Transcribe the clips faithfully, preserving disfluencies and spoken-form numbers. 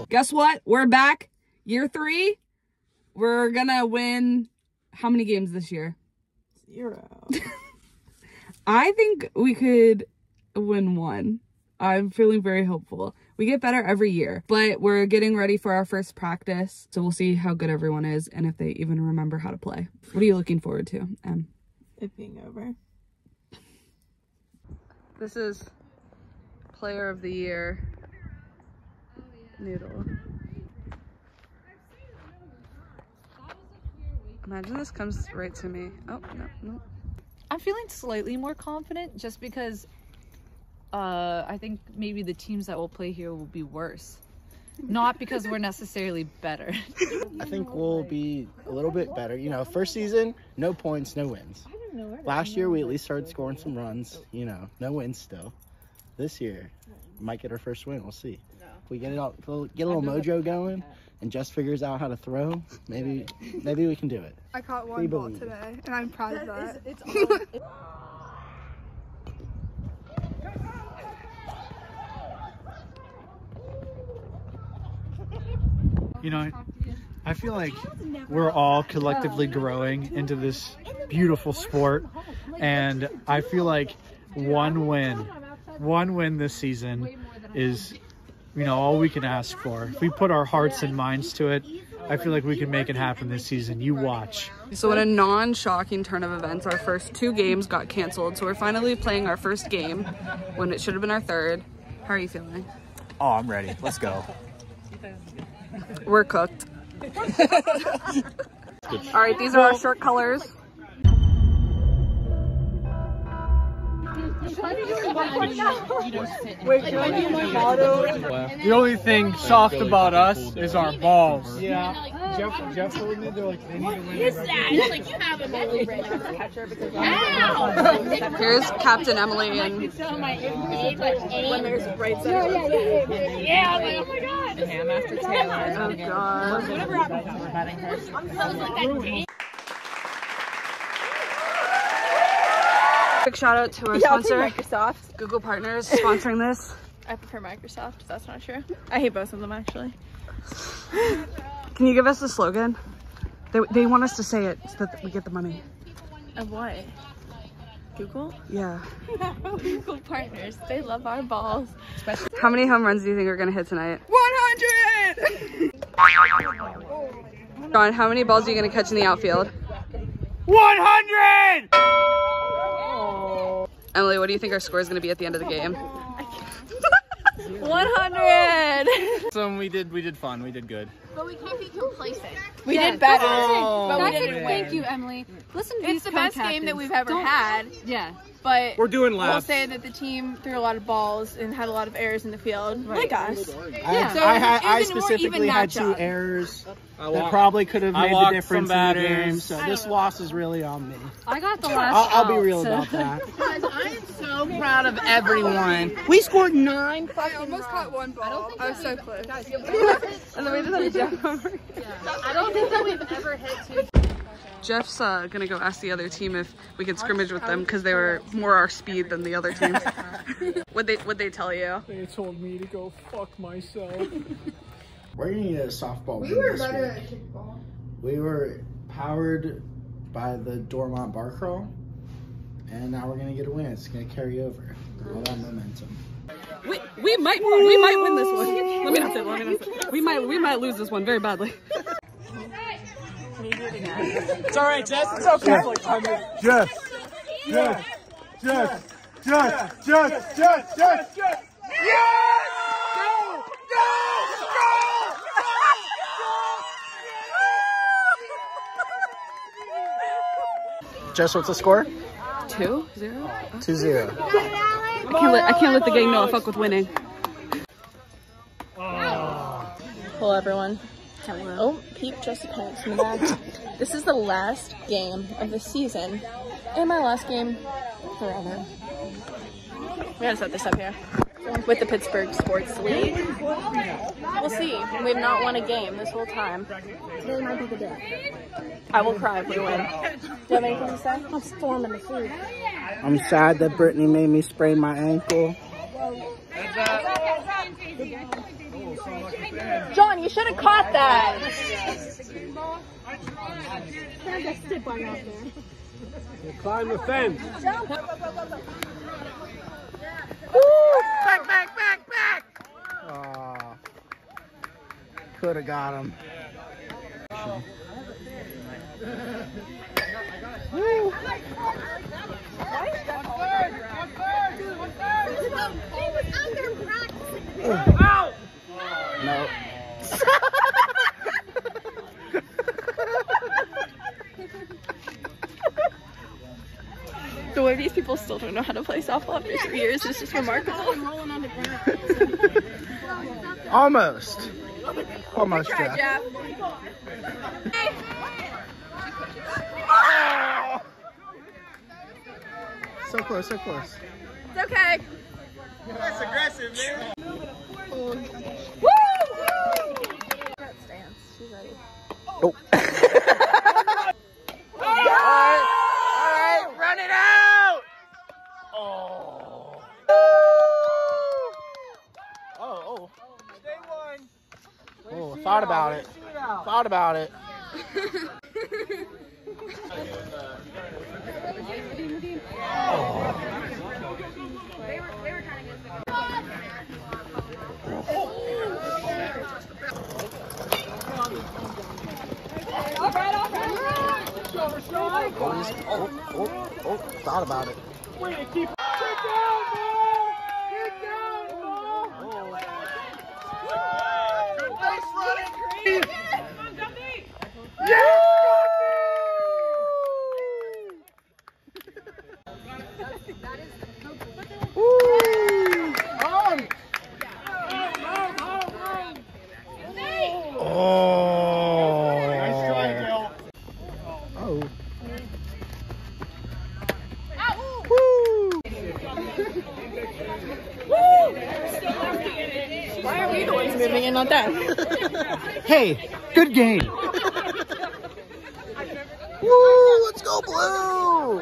Guess what? We're back. Year three. We're gonna win how many games this year? Zero. I think we could win one. I'm feeling very hopeful. We get better every year, but we're getting ready for our first practice. So we'll see how good everyone is and if they even remember how to play. What are you looking forward to, Em? It being over. This is player of the year, Noodle. Imagine this comes right to me. Oh, no, no. I'm feeling slightly more confident just because uh, I think maybe the teams that will play here will be worse. Not because we're necessarily better. I think we'll be a little bit better. You know, first season, no points, no wins. Last year, we at least started scoring some runs. You know, no wins still. This year, we might get our first win. We'll see. If we get it all, get a little mojo going, and Jess figures out how to throw, maybe maybe we can do it. I caught one We ball believe. today, and I'm proud of that. It's, it's You know, I feel like we're all collectively growing into this beautiful sport, and I feel like one win, one win this season is, you know, all we can ask for. If we put our hearts and minds to it, I feel like we can make it happen this season. You watch. So in a non-shocking turn of events, our first two games got canceled. So we're finally playing our first game when it should have been our third. How are you feeling? Oh, I'm ready. Let's go. We're cooked. All right, these are our shirt colors. The only thing soft about us is our balls. Yeah. Jeff, Jeff told me they're like, they need to win. Is that? It's like you have a really great catcher because Here's Captain Emily and when there's right side. Yeah, yeah, yeah. Yeah, I'm like, oh my god. Ham after Taylor. oh god. Whatever happened to her batting her. I was like that game. Quick shout out to our Yeah, I'll sponsor, take Microsoft. Google Partners, sponsoring this. I prefer Microsoft. That's not true. I hate both of them actually. Can you give us the slogan? They, they want us to say it so that we get the money. Of what? Google? Yeah. Google Partners. They love our balls. How many home runs do you think are gonna hit tonight? one hundred! John, how many balls are you gonna catch in the outfield? one hundred! Emily, what do you think our score is gonna be at the end of the game? one hundred! So we did, we did fun. We did good. But we can't be complacent. We yeah, did better. Oh, but we That's didn't it. win. Thank you, Emily. Listen to It's these the best game that we've ever Don't- had. Yeah. But We're doing we'll laps. say that the team threw a lot of balls and had a lot of errors in the field, like us. I, So I, it had, I was a more even specifically had two matchup. errors I that walked- probably could have I made the walked difference some in the batters. game. So this loss is really on me. I got the last I'll, I'll be out, real so- about that. Guys, I am so Proud of everyone. We scored nine. I almost caught one ball. I, I was so close. And then we just had a jump over. I don't think that we've ever hit two. Jeff's uh, gonna go ask the other team if we can scrimmage with them because they were more our speed than the other teams. Would they Would they tell you? They told me to go fuck myself. We're gonna need a softball We win were this better week. at kickball. We were powered by the Dormont bar crawl, and now we're gonna get a win. It's gonna carry over all that momentum. We we might we might win this one. Let me not say. Let me not say. We might we might lose this one very badly. It's all right, Jess. It's okay. Jess. Jess. Jess. Jess. Jess. Jess. Jess. Jess. Yes! Go! Go! Go! Jess, what's the score? Two zero. Two zero. I can't let I can't let the gang know I fuck with winning. Hello, everyone. Hello. Oh, Peep just passed in the back. This is the last game of the season, and my last game forever. We gotta set this up here. With the Pittsburgh Sports League. We'll see. We've not won a game this whole time. Today might be the day. I will cry if we win. Do you have anything to say? I'm storming the food. I'm sad that Brittany made me sprain my ankle. John, you should have caught that. You climb the fence. Woo! Back, back, back, back! Oh, could have got him. Woo! No. The way these people still don't know how to play softball after three years is just remarkable. Almost. Almost, Jeff. Jeff. Oh! So close, so close. It's okay. That's aggressive, man. Woo! That stance. She's ready. Oh. Alright, alright, run it out! Oh. Oh, oh. Stay one. Oh, thought about it. Thought about it. Oh, oh, oh, oh, thought about it. Way to keep. Get down, ball! Get down, ball! Nice running, Creed! Yeah! Why are we the ones moving and not them? Hey, good game. Woo! Let's go, Blue!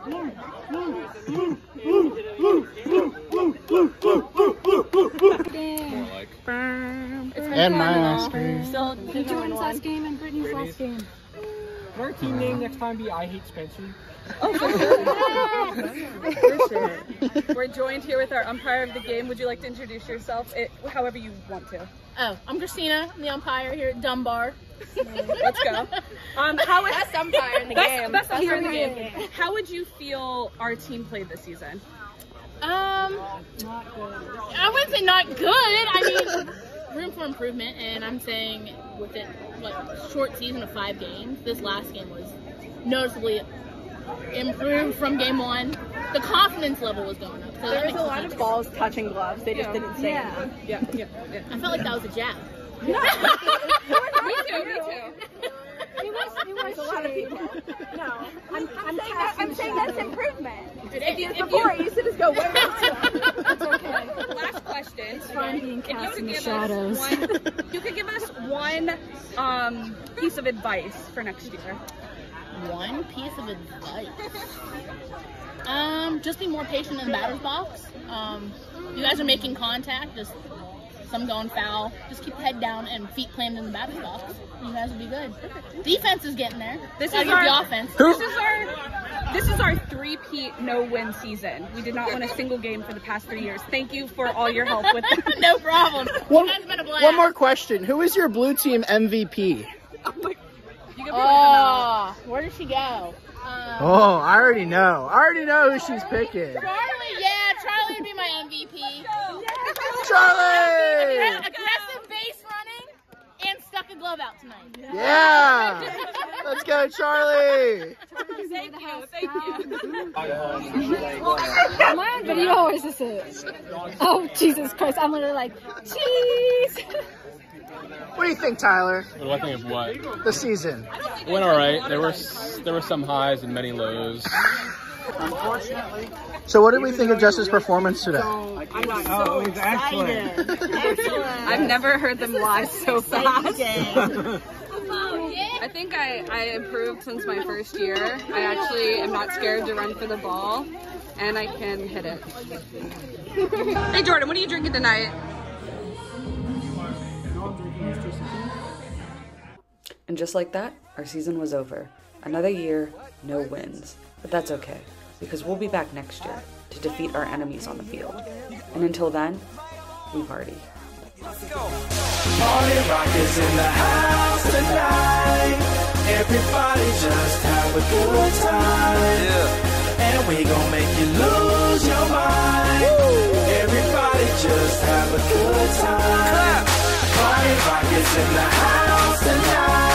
And my last game. Still, Jordan's last game and Brittany's last game. Will our team name next time be I Hate Spencer? We're joined here with our umpire of the game. Would you like to introduce yourself it, however you want to? Oh, I'm Christina. I'm the umpire here at Dunbar. Let's go. Um, how is, best umpire in the best, game. Best umpire in the Period. game. How would you feel our team played this season? Um, I wouldn't say not good. I mean, room for improvement, and I'm saying with it, what, short season of five games, this last game was noticeably improved from game one. The confidence level was going up. So There that was makes a lot sense. of balls touching gloves. They just Yeah. didn't say Yeah. anything. Yeah, yeah, yeah. I felt like that was a jab. Me too, me too. It was, it was a lot of people. No, I'm, I'm, saying, that, I'm saying that's improvement. If you, before, it used to just go way back. It's okay. Last question. fun being If you cast could in the give shadows. us one, you could give us one um, piece of advice for next year. One piece of advice. Um, just be more patient in the batter's box. Um, you guys are making contact, just some going foul. Just keep the head down and feet planted in the batter's box. You guys will be good. Defense is getting there. This Gotta is get our the offense. This is our this is our three-peat no-win season. We did not win a single game for the past three years. Thank you for all your help with that. No problem. One, You guys have been a blast. one more question. Who is your blue team M V P? You can Oh, where did she go? Um, Oh, I already know. I already know who she's picking. Charlie, yeah, Charlie would be my M V P. Charlie! Aggressive base running and stuck a glove out tonight. Yeah! Let's go, Charlie! Thank you, thank you. Am I on video or is this it? Oh, Jesus Christ. I'm literally like, cheese. What do you think, Tyler? What do I think of what? The season. Went all right. There were there were some highs and many lows. So what did we think of Jess's performance today? Oh, it was excellent. I've never heard them lie so fast. I think I, I improved since my first year. I actually am not scared to run for the ball, and I can hit it. Hey Jordan, what are you drinking tonight? And just like that, our season was over. Another year, no wins. But that's okay, because we'll be back next year to defeat our enemies on the field. And until then, we party. Let's go. Party rock is in the house tonight. Everybody just have a good time. Yeah. And we gon' make you lose your mind. Woo. Everybody just have a good time. Clap. Party rock is in the house tonight.